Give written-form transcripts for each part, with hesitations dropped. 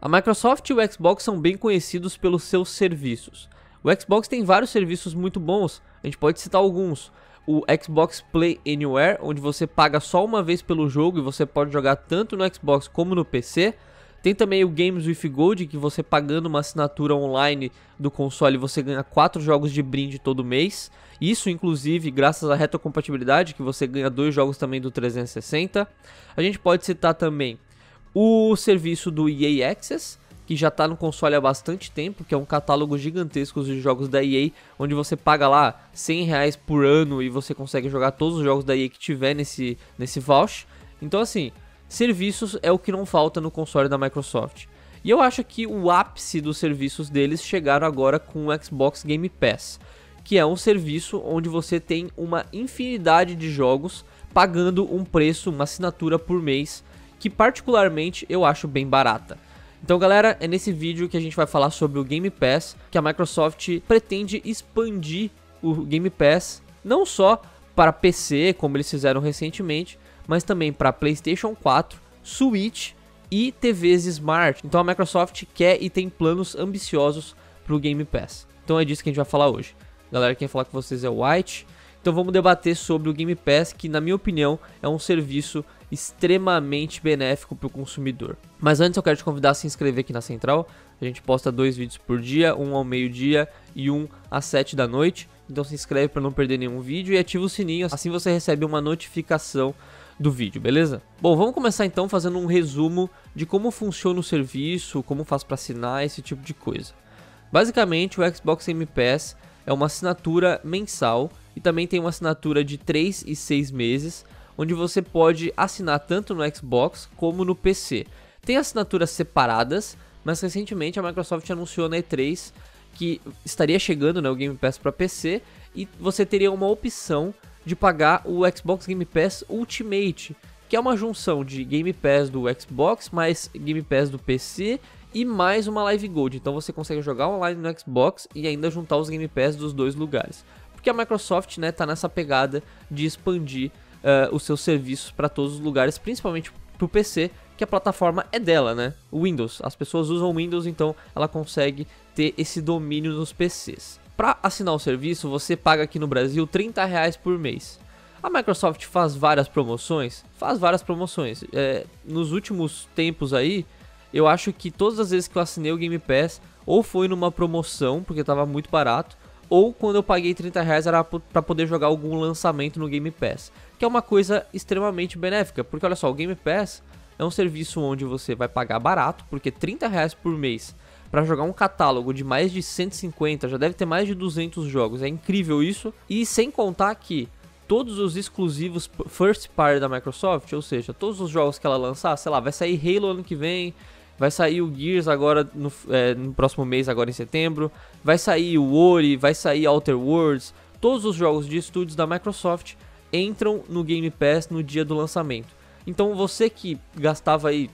A Microsoft e o Xbox são bem conhecidos pelos seus serviços. O Xbox tem vários serviços muito bons, a gente pode citar alguns. O Xbox Play Anywhere, onde você paga só uma vez pelo jogo e você pode jogar tanto no Xbox como no PC. Tem também o Games with Gold, que você pagando uma assinatura online do console você ganha 4 jogos de brinde todo mês. Isso inclusive graças à retrocompatibilidade, que você ganha 2 jogos também do 360. A gente pode citar também o serviço do EA Access, que já está no console há bastante tempo, que é um catálogo gigantesco de jogos da EA, onde você paga lá R$100 por ano e você consegue jogar todos os jogos da EA que tiver nesse voucher. Então assim, serviços é o que não falta no console da Microsoft. E eu acho que o ápice dos serviços deles chegaram agora com o Xbox Game Pass, que é um serviço onde você tem uma infinidade de jogos pagando um preço, uma assinatura por mês, que particularmente eu acho bem barata. Então galera, é nesse vídeo que a gente vai falar sobre o Game Pass, que a Microsoft pretende expandir o Game Pass não só para PC, como eles fizeram recentemente, mas também para PlayStation 4, Switch e TVs Smart. Então a Microsoft quer e tem planos ambiciosos para o Game Pass. Então é disso que a gente vai falar hoje. Galera, quem falar com vocês é o White. Então vamos debater sobre o Game Pass, que na minha opinião é um serviço extremamente benéfico para o consumidor. Mas antes eu quero te convidar a se inscrever aqui na Central. A gente posta 2 vídeos por dia, um ao meio-dia e um às 7 da noite. Então se inscreve para não perder nenhum vídeo e ativa o sininho, assim você recebe uma notificação do vídeo, beleza? Bom, vamos começar então fazendo um resumo de como funciona o serviço, como faz para assinar, esse tipo de coisa. Basicamente o Xbox Game Pass é uma assinatura mensal e também tem uma assinatura de 3 e 6 meses, onde você pode assinar tanto no Xbox como no PC. Tem assinaturas separadas, mas recentemente a Microsoft anunciou na E3 que estaria chegando, né, o Game Pass para PC, e você teria uma opção de pagar o Xbox Game Pass Ultimate, que é uma junção de Game Pass do Xbox mais Game Pass do PC e mais uma Live Gold. Então você consegue jogar online no Xbox e ainda juntar os Game Pass dos dois lugares. Porque a Microsoft, né, tá nessa pegada de expandir os seus serviços para todos os lugares, principalmente para o PC, que a plataforma é dela, né? O Windows, as pessoas usam Windows, então ela consegue ter esse domínio nos PCs. Para assinar o serviço, você paga aqui no Brasil R$30 por mês. A Microsoft faz várias promoções? Faz várias promoções. Nos últimos tempos aí, eu acho que todas as vezes que eu assinei o Game Pass, ou foi numa promoção, porque estava muito barato, ou quando eu paguei R$30 era para poder jogar algum lançamento no Game Pass, que é uma coisa extremamente benéfica, porque olha só, o Game Pass é um serviço onde você vai pagar barato, porque R$30 por mês para jogar um catálogo de mais de 150, já deve ter mais de 200 jogos, é incrível isso, e sem contar que todos os exclusivos first party da Microsoft, ou seja, todos os jogos que ela lançar, sei lá, vai sair Halo ano que vem, vai sair o Gears agora no próximo mês, agora em setembro, vai sair o Ori, vai sair Outer Worlds, todos os jogos de estúdios da Microsoft entram no Game Pass no dia do lançamento. Então você que gastava aí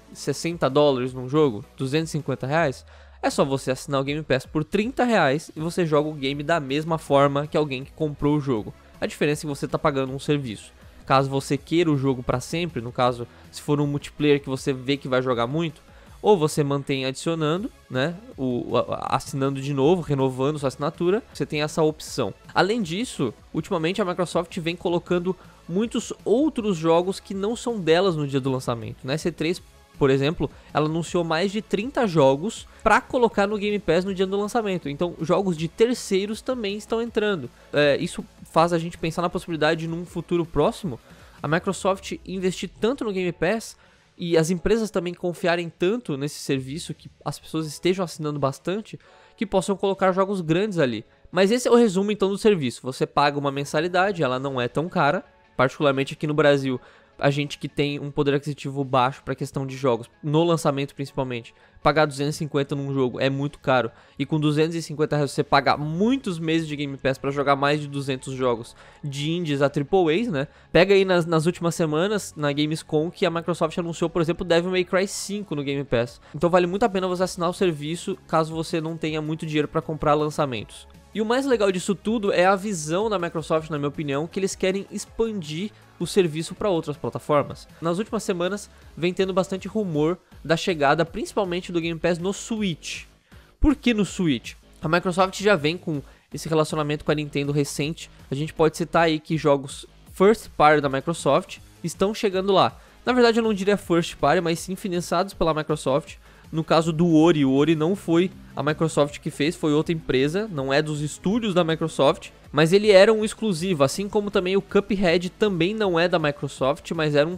$60 num jogo, R$250, é só você assinar o Game Pass por R$30 e você joga o game da mesma forma que alguém que comprou o jogo. A diferença é que você está pagando um serviço. Caso você queira o jogo para sempre, no caso, se for um multiplayer que você vê que vai jogar muito, ou você mantém adicionando, né, assinando de novo, renovando sua assinatura, você tem essa opção. Além disso, ultimamente a Microsoft vem colocando muitos outros jogos que não são delas no dia do lançamento. Na C3, por exemplo, ela anunciou mais de 30 jogos para colocar no Game Pass no dia do lançamento. Então, jogos de terceiros também estão entrando. Isso faz a gente pensar na possibilidade de, num futuro próximo, a Microsoft investir tanto no Game Pass e as empresas também confiarem tanto nesse serviço, que as pessoas estejam assinando bastante, que possam colocar jogos grandes ali. Mas esse é o resumo então do serviço. Você paga uma mensalidade, ela não é tão cara, particularmente aqui no Brasil. A gente que tem um poder aquisitivo baixo para questão de jogos, no lançamento principalmente, pagar 250 num jogo é muito caro. E com R$250 você paga muitos meses de Game Pass para jogar mais de 200 jogos de indies a AAAs, né? Pega aí nas últimas semanas, na Gamescom, que a Microsoft anunciou, por exemplo, Devil May Cry 5 no Game Pass. Então vale muito a pena você assinar o serviço, caso você não tenha muito dinheiro para comprar lançamentos. E o mais legal disso tudo é a visão da Microsoft, na minha opinião, que eles querem expandir o serviço para outras plataformas. Nas últimas semanas, vem tendo bastante rumor da chegada, principalmente do Game Pass no Switch. Por que no Switch? A Microsoft já vem com esse relacionamento com a Nintendo recente. A gente pode citar aí que jogos first party da Microsoft estão chegando lá. Na verdade eu não diria first party, mas sim financiados pela Microsoft. No caso do Ori, o Ori não foi a Microsoft que fez, foi outra empresa, não é dos estúdios da Microsoft, mas ele era um exclusivo, assim como também o Cuphead também não é da Microsoft, mas era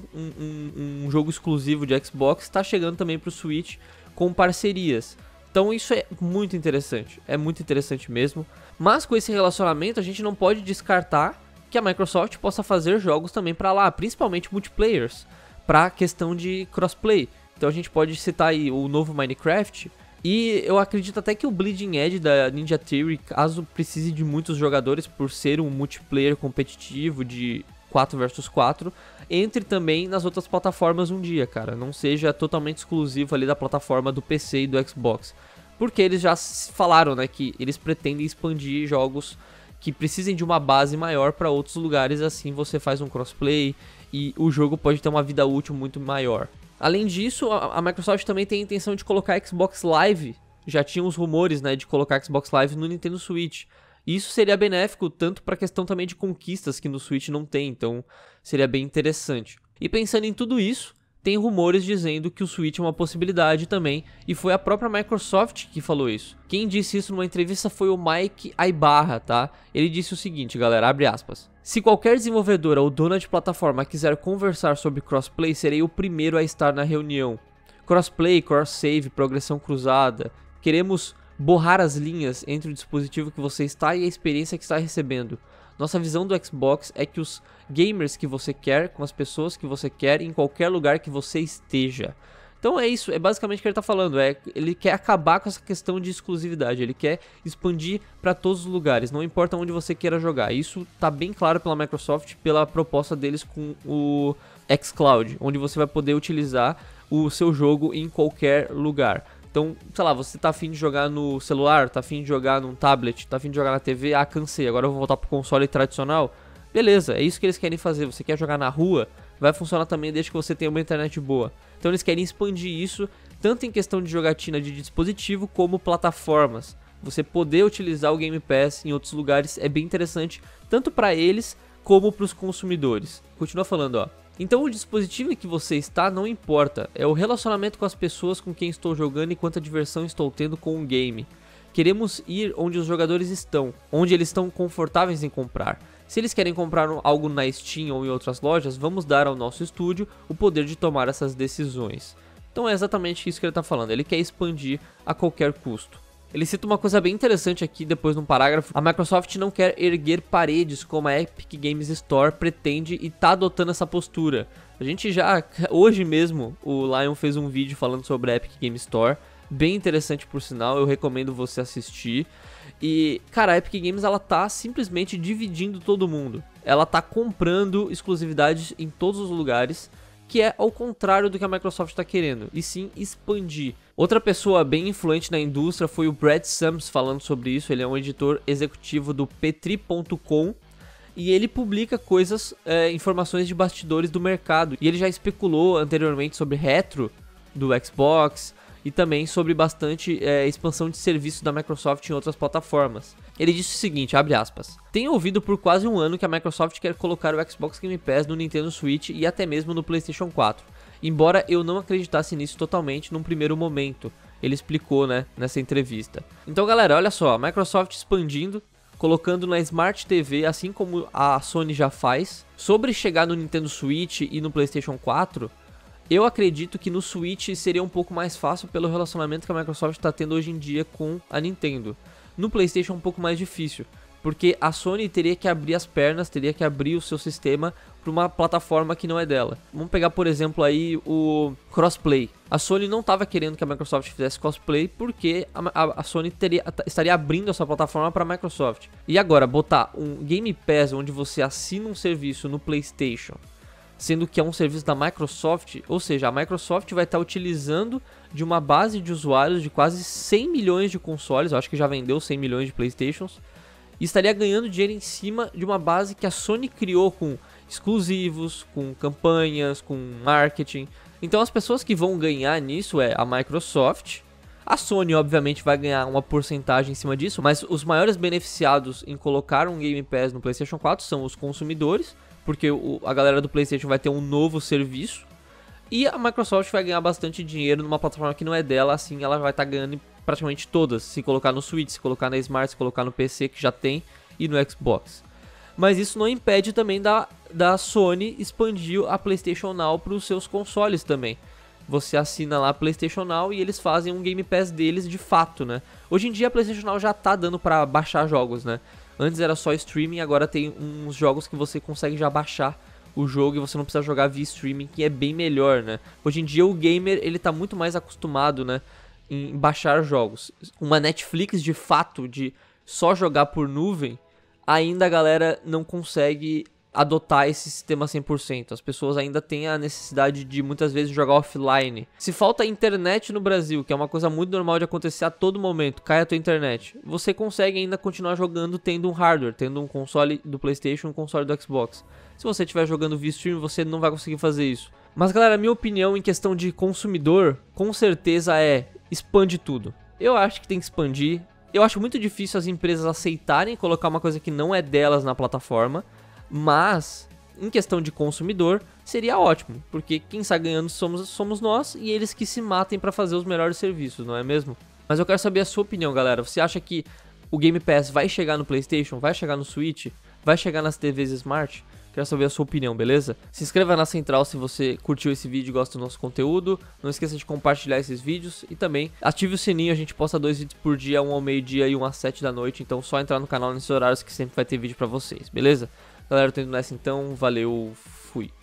um jogo exclusivo de Xbox, está chegando também para o Switch com parcerias. Então isso é muito interessante mesmo, mas com esse relacionamento a gente não pode descartar que a Microsoft possa fazer jogos também para lá, principalmente multiplayers, para a questão de crossplay. Então a gente pode citar aí o novo Minecraft, e eu acredito até que o Bleeding Edge da Ninja Theory, caso precise de muitos jogadores por ser um multiplayer competitivo de 4 vs 4, entre também nas outras plataformas um dia, cara. Não seja totalmente exclusivo ali da plataforma do PC e do Xbox. Porque eles já falaram, né, que eles pretendem expandir jogos que precisem de uma base maior para outros lugares, assim você faz um crossplay e o jogo pode ter uma vida útil muito maior. Além disso, a Microsoft também tem a intenção de colocar Xbox Live. Já tinha os rumores, né, de colocar Xbox Live no Nintendo Switch. Isso seria benéfico tanto para a questão também de conquistas que no Switch não tem, então seria bem interessante. E pensando em tudo isso, tem rumores dizendo que o Switch é uma possibilidade também, e foi a própria Microsoft que falou isso. Quem disse isso numa entrevista foi o Mike Ibarra, tá? Ele disse o seguinte, galera, abre aspas. Se qualquer desenvolvedora ou dona de plataforma quiser conversar sobre crossplay, serei o primeiro a estar na reunião. Crossplay, cross-save, progressão cruzada. Queremos borrar as linhas entre o dispositivo que você está e a experiência que está recebendo. Nossa visão do Xbox é que os gamers que você quer, com as pessoas que você quer, em qualquer lugar que você esteja. Então é isso, é basicamente o que ele está falando, ele quer acabar com essa questão de exclusividade, ele quer expandir para todos os lugares, não importa onde você queira jogar. Isso está bem claro pela Microsoft, pela proposta deles com o xCloud, onde você vai poder utilizar o seu jogo em qualquer lugar. Então, sei lá, você tá afim de jogar no celular, tá afim de jogar num tablet, tá afim de jogar na TV, cansei, agora eu vou voltar pro console tradicional. Beleza, é isso que eles querem fazer. Você quer jogar na rua, vai funcionar também desde que você tenha uma internet boa. Então eles querem expandir isso, tanto em questão de jogatina de dispositivo, como plataformas. Você poder utilizar o Game Pass em outros lugares é bem interessante, tanto para eles como para os consumidores. Continua falando, ó. Então o dispositivo em que você está não importa, é o relacionamento com as pessoas com quem estou jogando e quanta diversão estou tendo com o game. Queremos ir onde os jogadores estão, onde eles estão confortáveis em comprar. Se eles querem comprar algo na Steam ou em outras lojas, vamos dar ao nosso estúdio o poder de tomar essas decisões. Então é exatamente isso que ele está falando, ele quer expandir a qualquer custo. Ele cita uma coisa bem interessante aqui depois num parágrafo. A Microsoft não quer erguer paredes como a Epic Games Store pretende e tá adotando essa postura. A gente já, hoje mesmo, o Lion fez um vídeo falando sobre a Epic Games Store. Bem interessante por sinal, eu recomendo você assistir. E, cara, a Epic Games ela tá simplesmente dividindo todo mundo. Ela tá comprando exclusividades em todos os lugares, que é ao contrário do que a Microsoft está querendo, e sim expandir. Outra pessoa bem influente na indústria foi o Brad Sams falando sobre isso. Ele é um editor executivo do Petri.com e ele publica coisas, informações de bastidores do mercado. E ele já especulou anteriormente sobre retro do Xbox e também sobre bastante expansão de serviços da Microsoft em outras plataformas. Ele disse o seguinte, abre aspas, tenho ouvido por quase um ano que a Microsoft quer colocar o Xbox Game Pass no Nintendo Switch e até mesmo no PlayStation 4, embora eu não acreditasse nisso totalmente num primeiro momento, ele explicou, né, nessa entrevista. Então galera, olha só, a Microsoft expandindo, colocando na Smart TV, assim como a Sony já faz. Sobre chegar no Nintendo Switch e no PlayStation 4, eu acredito que no Switch seria um pouco mais fácil pelo relacionamento que a Microsoft está tendo hoje em dia com a Nintendo. No PlayStation é um pouco mais difícil, porque a Sony teria que abrir as pernas, teria que abrir o seu sistema para uma plataforma que não é dela. Vamos pegar, por exemplo, aí o crossplay. A Sony não estava querendo que a Microsoft fizesse crossplay porque a Sony estaria abrindo essa plataforma para a Microsoft. E agora, botar um Game Pass onde você assina um serviço no PlayStation, sendo que é um serviço da Microsoft, ou seja, a Microsoft vai estar utilizando de uma base de usuários de quase 100 milhões de consoles, eu acho que já vendeu 100 milhões de Playstations, e estaria ganhando dinheiro em cima de uma base que a Sony criou com exclusivos, com campanhas, com marketing. Então as pessoas que vão ganhar nisso é a Microsoft. A Sony, obviamente, vai ganhar uma porcentagem em cima disso, mas os maiores beneficiados em colocar um Game Pass no PlayStation 4 são os consumidores, porque a galera do PlayStation vai ter um novo serviço. E a Microsoft vai ganhar bastante dinheiro numa plataforma que não é dela, assim ela vai estar ganhando em praticamente todas, se colocar no Switch, se colocar na Smart, se colocar no PC que já tem e no Xbox. Mas isso não impede também da Sony expandir a PlayStation Now para os seus consoles também. Você assina lá a PlayStation Now e eles fazem um Game Pass deles de fato, né? Hoje em dia a PlayStation Now já tá dando para baixar jogos, né? Antes era só streaming, agora tem uns jogos que você consegue já baixar o jogo e você não precisa jogar via streaming, que é bem melhor, né? Hoje em dia o gamer, ele tá muito mais acostumado, né, em baixar jogos. Uma Netflix de fato, de só jogar por nuvem, ainda a galera não consegue adotar esse sistema 100%. As pessoas ainda têm a necessidade de muitas vezes jogar offline. Se falta internet no Brasil, que é uma coisa muito normal de acontecer a todo momento, cai a tua internet, você consegue ainda continuar jogando tendo um hardware, tendo um console do PlayStation, um console do Xbox. Se você estiver jogando via stream, você não vai conseguir fazer isso. Mas galera, minha opinião em questão de consumidor, com certeza expande tudo. Eu acho que tem que expandir. Eu acho muito difícil as empresas aceitarem colocar uma coisa que não é delas na plataforma. Mas, em questão de consumidor, seria ótimo, porque quem está ganhando somos nós e eles que se matem para fazer os melhores serviços, não é mesmo? Mas eu quero saber a sua opinião, galera. Você acha que o Game Pass vai chegar no PlayStation, vai chegar no Switch, vai chegar nas TVs Smart? Quero saber a sua opinião, beleza? Se inscreva na Central se você curtiu esse vídeo e gosta do nosso conteúdo. Não esqueça de compartilhar esses vídeos e também ative o sininho. A gente posta 2 vídeos por dia, um ao meio-dia e um às 7 da noite. Então só entrar no canal nesses horários que sempre vai ter vídeo pra vocês, beleza? Galera, eu tô indo nessa então, valeu, fui.